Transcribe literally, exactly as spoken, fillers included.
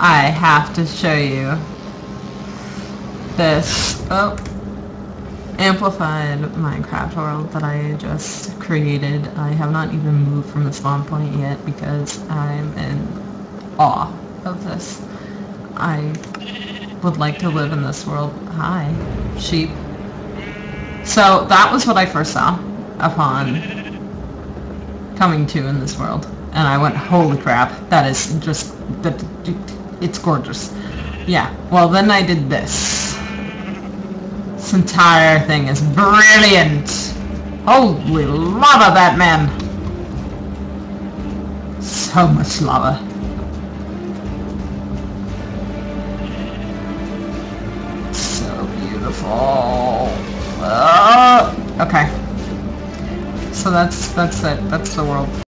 I have to show you this. Oh. Amplified Minecraft world that I just created. I have not even moved from the spawn point yet because I'm in awe of this. I would like to live in this world. Hi, sheep. So that was what I first saw upon coming to in this world. And I went, holy crap, that is just, that, it's gorgeous. Yeah, well then I did this. This entire thing is brilliant! Holy lava, Batman! So much lava. So beautiful. Oh, okay. So that's, that's it. That's the world.